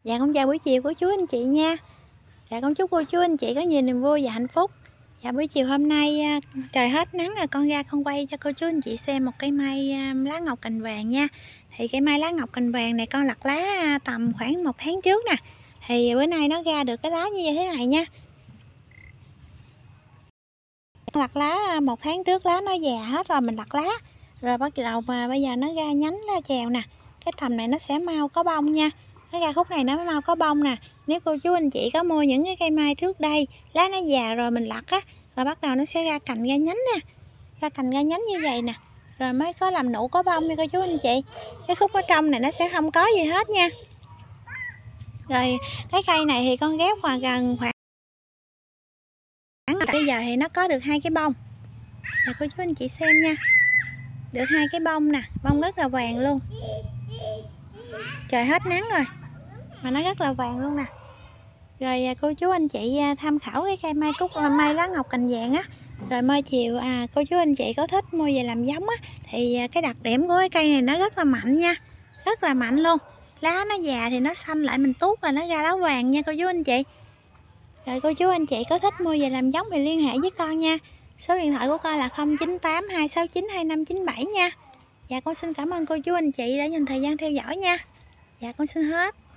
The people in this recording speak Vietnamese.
Dạ con chào buổi chiều của chú anh chị nha. Dạ con chúc cô chú anh chị có nhiều niềm vui và hạnh phúc. Dạ buổi chiều hôm nay trời hết nắng rồi, con ra con quay cho cô chú anh chị xem một cây mai lá ngọc cành vàng nha. Thì cây mai lá ngọc cành vàng này con lặt lá tầm khoảng 1 tháng trước nè. Thì bữa nay nó ra được cái lá như thế này nha. Con lặt lá 1 tháng trước lá nó già hết rồi mình lặt lá. Rồi bắt đầu mà bây giờ nó ra nhánh ra chèo nè. Cái tầm này nó sẽ mau có bông nha. Nó ra khúc này nó mau có bông nè. Nếu cô chú anh chị có mua những cái cây mai trước đây lá nó già rồi mình lặt á, rồi bắt đầu nó sẽ ra cành ra nhánh nè, ra cành ra nhánh như vậy nè, rồi mới có làm nụ có bông nha cô chú anh chị. Cái khúc ở trong này nó sẽ không có gì hết nha. Rồi cái cây này thì con ghép khoảng bây giờ thì nó có được 2 cái bông. Rồi cô chú anh chị xem nha, được 2 cái bông nè, bông rất là vàng luôn. Trời hết nắng rồi mà nó rất là vàng luôn nè. Rồi cô chú anh chị tham khảo cái cây mai lá ngọc cành vàng á. Rồi mai chiều cô chú anh chị có thích mua về làm giống á, thì cái đặc điểm của cái cây này nó rất là mạnh nha, rất là mạnh luôn. Lá nó già thì nó xanh lại mình tuốt là nó ra lá vàng nha cô chú anh chị. Rồi cô chú anh chị có thích mua về làm giống thì liên hệ với con nha. Số điện thoại của con là 098 269 2597 nha. Dạ con xin cảm ơn cô chú anh chị đã dành thời gian theo dõi nha. Dạ con xin hết.